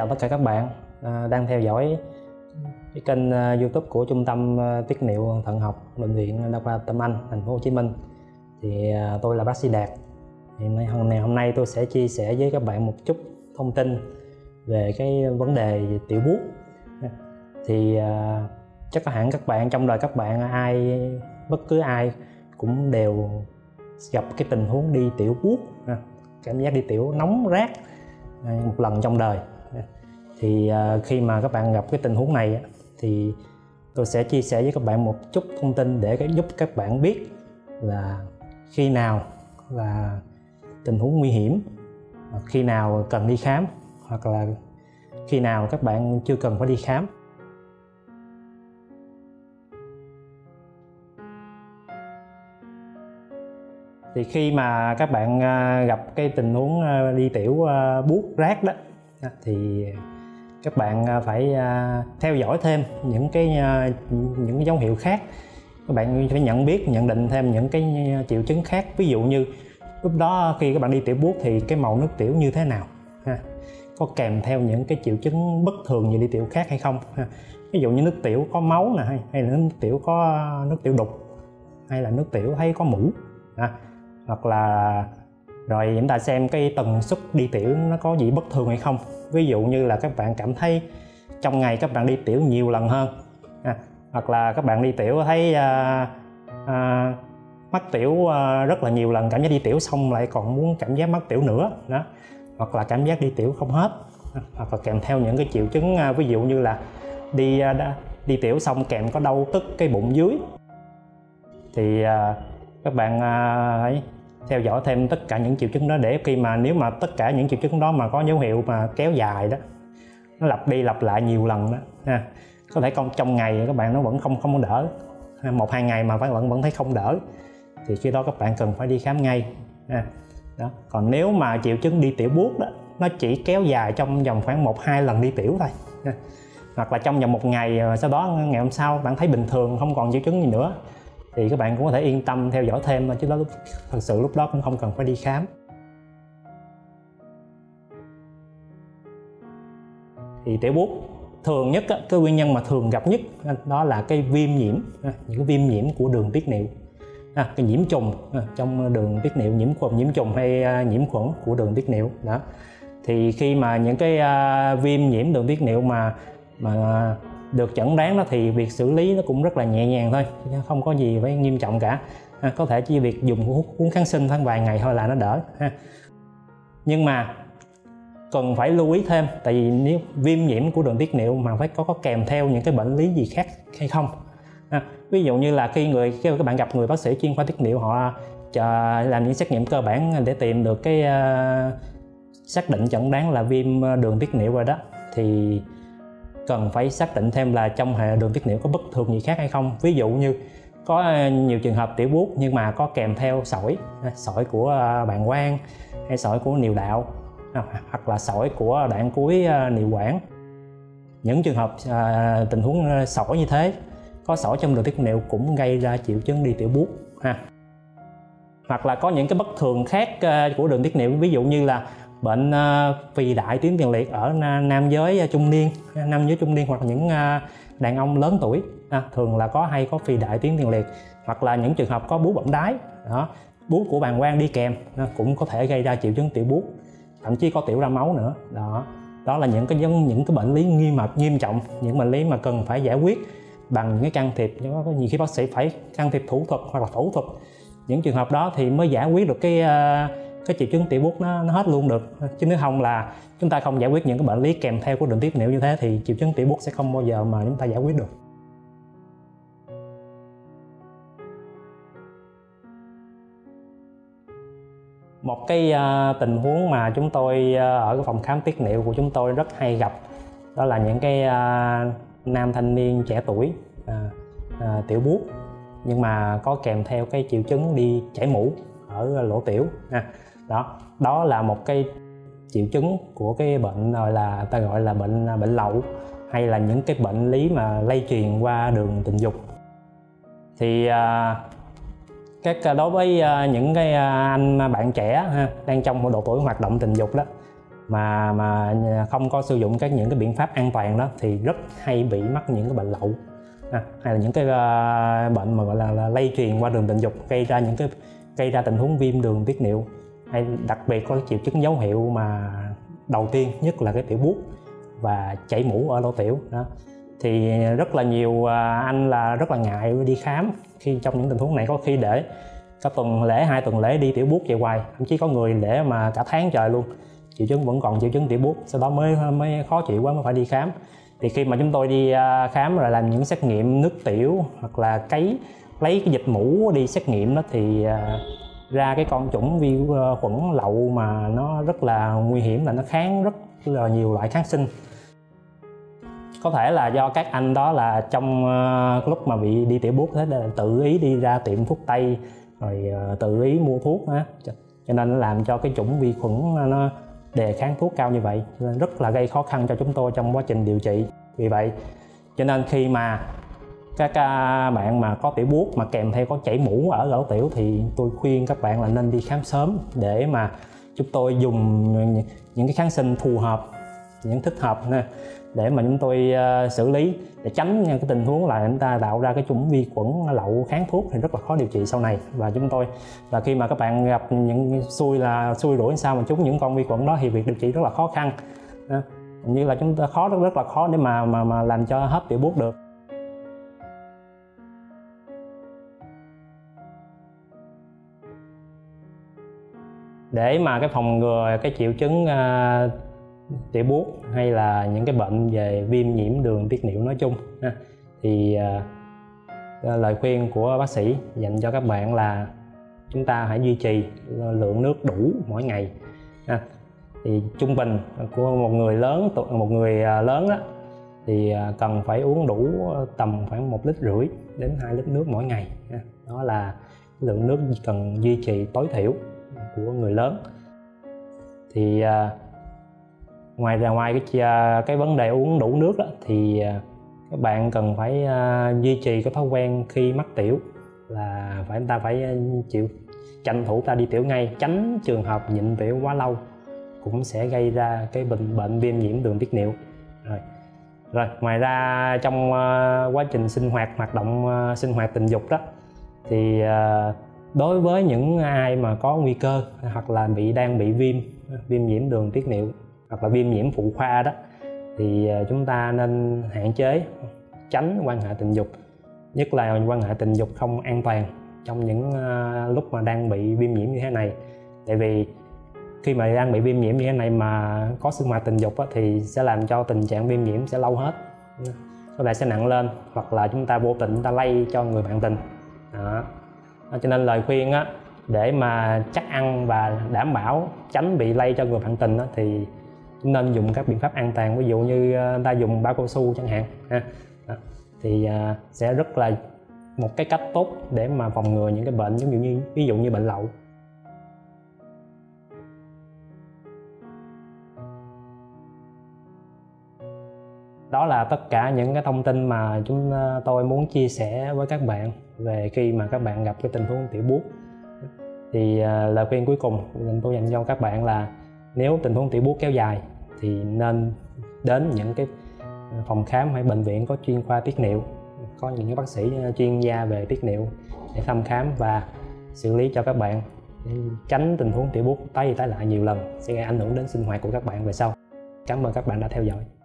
chào tất cả các bạn đang theo dõi cái kênh YouTube của Trung tâm Tiết niệu thận học Bệnh viện Đa khoa Tâm Anh, thành phố Hồ Chí Minh. Thì tôi là bác sĩ Đạt. Thì hôm nay tôi sẽ chia sẻ với các bạn một chút thông tin về cái vấn đề tiểu buốt. Thì chắc có hẳn các bạn trong đời các bạn bất cứ ai cũng đều gặp cái tình huống đi tiểu buốt, cảm giác đi tiểu nóng rát một lần trong đời. Thì khi mà các bạn gặp cái tình huống này thì tôi sẽ chia sẻ với các bạn một chút thông tin để giúp các bạn biết là khi nào là tình huống nguy hiểm, khi nào cần đi khám, hoặc là khi nào các bạn chưa cần phải đi khám. Thì khi mà các bạn gặp cái tình huống đi tiểu buốt rát đó thì các bạn phải theo dõi thêm những cái dấu hiệu khác. Các bạn phải nhận định thêm những cái triệu chứng khác. Ví dụ như lúc đó khi các bạn đi tiểu buốt thì cái màu nước tiểu như thế nào, có kèm theo những cái triệu chứng bất thường gì đi tiểu khác hay không. Ví dụ như nước tiểu có máu nè, hay là nước tiểu có nước tiểu đục, hay là nước tiểu thấy có mủ, hoặc là rồi chúng ta xem cái tần suất đi tiểu nó có gì bất thường hay không. Ví dụ như là các bạn cảm thấy trong ngày các bạn đi tiểu nhiều lần hơn, hoặc là các bạn đi tiểu thấy mắc tiểu rất là nhiều lần, cảm giác đi tiểu xong lại còn muốn cảm giác mắc tiểu nữa đó, hoặc là cảm giác đi tiểu không hết, hoặc là kèm theo những cái triệu chứng ví dụ như là đi tiểu xong kèm có đau tức cái bụng dưới. Thì các bạn hãy theo dõi thêm tất cả những triệu chứng đó, để khi mà nếu mà tất cả những triệu chứng đó mà có dấu hiệu mà kéo dài đó, nó lặp đi lặp lại nhiều lần đó, có thể trong ngày các bạn nó vẫn không có đỡ, 1-2 ngày mà vẫn thấy không đỡ, thì khi đó các bạn cần phải đi khám ngay. Đó. Còn nếu mà triệu chứng đi tiểu buốt đó nó chỉ kéo dài trong vòng khoảng 1-2 lần đi tiểu thôi, hoặc là trong vòng 1 ngày, sau đó ngày hôm sau bạn thấy bình thường, không còn triệu chứng gì nữa, thì các bạn cũng có thể yên tâm theo dõi thêm, chứ đó thật sự lúc đó cũng không cần phải đi khám. Thì tiểu buốt thường nhất, cái nguyên nhân mà thường gặp nhất đó là cái viêm nhiễm, những cái viêm nhiễm của đường tiết niệu, cái nhiễm trùng trong đường tiết niệu, nhiễm trùng hay nhiễm khuẩn của đường tiết niệu đó. Thì khi mà những cái viêm nhiễm đường tiết niệu mà được chẩn đoán đó, thì việc xử lý nó cũng rất là nhẹ nhàng thôi, không có gì phải nghiêm trọng cả. Có thể chỉ việc dùng uống kháng sinh khoảng vài ngày thôi là nó đỡ. Nhưng mà cần phải lưu ý thêm, tại vì nếu viêm nhiễm của đường tiết niệu mà phải có kèm theo những cái bệnh lý gì khác hay không. Ví dụ như là khi các bạn gặp người bác sĩ chuyên khoa tiết niệu, họ làm những xét nghiệm cơ bản để tìm được cái xác định chẩn đoán là viêm đường tiết niệu rồi đó, thì cần phải xác định thêm là trong hệ đường tiết niệu có bất thường gì khác hay không. Ví dụ như có nhiều trường hợp tiểu buốt nhưng mà có kèm theo sỏi của bàng quang, hay sỏi của niệu đạo, hoặc là sỏi của đoạn cuối niệu quản. Những trường hợp tình huống sỏi như thế, có sỏi trong đường tiết niệu cũng gây ra triệu chứng đi tiểu buốt. Hoặc là có những cái bất thường khác của đường tiết niệu, ví dụ như là bệnh phì đại tuyến tiền liệt ở nam giới trung niên, hoặc là những đàn ông lớn tuổi, thường là hay có phì đại tuyến tiền liệt, hoặc là những trường hợp có bú bẩm đái đó, bú của bàng quang đi kèm cũng có thể gây ra triệu chứng tiểu buốt, thậm chí có tiểu ra máu nữa đó. Đó là những cái bệnh lý nghiêm trọng, những bệnh lý mà cần phải giải quyết bằng những cái can thiệp. Có nhiều khi bác sĩ phải can thiệp thủ thuật hoặc là phẫu thuật, những trường hợp đó thì mới giải quyết được cái triệu chứng tiểu buốt nó hết luôn được. Chứ nếu không là chúng ta không giải quyết những cái bệnh lý kèm theo của đường tiết niệu như thế, thì triệu chứng tiểu buốt sẽ không bao giờ mà chúng ta giải quyết được. Một cái tình huống mà chúng tôi ở cái phòng khám tiết niệu của chúng tôi rất hay gặp, đó là những cái nam thanh niên trẻ tuổi tiểu buốt, nhưng mà có kèm theo cái triệu chứng đi chảy mũ ở lỗ tiểu. Đó là một cái triệu chứng của cái bệnh gọi là bệnh lậu, hay là những cái bệnh lý mà lây truyền qua đường tình dục. Thì đối với những cái anh bạn trẻ đang trong độ tuổi hoạt động tình dục đó, mà không có sử dụng những cái biện pháp an toàn đó thì rất hay bị mắc những cái bệnh lậu, hay là những cái bệnh mà gọi là lây truyền qua đường tình dục, gây ra tình huống viêm đường tiết niệu, hay đặc biệt có triệu chứng dấu hiệu mà đầu tiên nhất là cái tiểu buốt và chảy mũ ở lỗ tiểu đó. Thì rất là nhiều anh là rất là ngại đi khám khi trong những tình huống này, có khi để cả tuần lễ 2 tuần lễ đi tiểu buốt về hoài, thậm chí có người để mà cả tháng trời luôn triệu chứng vẫn còn triệu chứng tiểu buốt, sau đó mới khó chịu quá mới phải đi khám. Thì khi mà chúng tôi đi khám rồi làm những xét nghiệm nước tiểu hoặc là lấy cái dịch mũ đi xét nghiệm đó, thì ra cái con chủng vi khuẩn lậu mà nó rất là nguy hiểm, là nó kháng rất là nhiều loại kháng sinh. Có thể là do các anh đó là trong lúc mà bị đi tiểu buốt thế là tự ý đi ra tiệm thuốc tây rồi tự ý mua thuốc á, cho nên nó làm cho cái chủng vi khuẩn nó đề kháng thuốc cao như vậy, nên rất là gây khó khăn cho chúng tôi trong quá trình điều trị. Vì vậy cho nên khi mà các bạn mà có tiểu buốt mà kèm theo có chảy mũ ở lỗ tiểu thì tôi khuyên các bạn là nên đi khám sớm để mà chúng tôi dùng những cái kháng sinh phù hợp, những thích hợp để mà chúng tôi xử lý, để tránh cái tình huống là chúng ta tạo ra cái chủng vi khuẩn lậu kháng thuốc thì rất là khó điều trị sau này. Và khi mà các bạn gặp những xui rủi sao mà trúng những con vi khuẩn đó thì việc điều trị rất là khó khăn, như là chúng ta rất là khó để mà làm cho hết tiểu buốt được. Để mà cái phòng ngừa cái triệu chứng tiểu buốt hay là những cái bệnh về viêm nhiễm đường tiết niệu nói chung thì lời khuyên của bác sĩ dành cho các bạn là chúng ta hãy duy trì lượng nước đủ mỗi ngày. Thì trung bình của một người lớn đó thì cần phải uống đủ tầm khoảng 1,5 lít đến 2 lít nước mỗi ngày. Đó là lượng nước cần duy trì tối thiểu của người lớn. Thì ngoài cái vấn đề uống đủ nước đó, thì các bạn cần phải duy trì cái thói quen khi mắc tiểu là chúng ta phải chịu tranh thủ ta đi tiểu ngay, tránh trường hợp nhịn tiểu quá lâu cũng sẽ gây ra cái bệnh viêm nhiễm đường tiết niệu. Rồi ngoài ra trong quá trình hoạt động sinh hoạt tình dục đó thì đối với những ai mà có nguy cơ hoặc là đang bị viêm nhiễm đường tiết niệu hoặc là viêm nhiễm phụ khoa đó, thì chúng ta nên hạn chế tránh quan hệ tình dục, nhất là quan hệ tình dục không an toàn trong những lúc mà đang bị viêm nhiễm như thế này. Tại vì khi mà đang bị viêm nhiễm như thế này mà có sinh hoạt tình dục thì sẽ làm cho tình trạng viêm nhiễm sẽ lâu hết, có thể sẽ nặng lên, hoặc là chúng ta vô tình lây cho người bạn tình đó. Cho nên lời khuyên để mà chắc ăn và đảm bảo tránh bị lây cho người bạn tình thì nên dùng các biện pháp an toàn, ví dụ như ta dùng bao cao su chẳng hạn thì sẽ rất là một cái cách tốt để mà phòng ngừa những cái bệnh ví dụ như bệnh lậu. Đó là tất cả những cái thông tin mà tôi muốn chia sẻ với các bạn về khi mà các bạn gặp cái tình huống tiểu buốt. Thì lời khuyên cuối cùng tôi dành cho các bạn là nếu tình huống tiểu buốt kéo dài thì nên đến những cái phòng khám hay bệnh viện có chuyên khoa tiết niệu, có những cái bác sĩ chuyên gia về tiết niệu để thăm khám và xử lý cho các bạn, tránh tình huống tiểu buốt tái lại nhiều lần sẽ gây ảnh hưởng đến sinh hoạt của các bạn về sau. Cảm ơn các bạn đã theo dõi.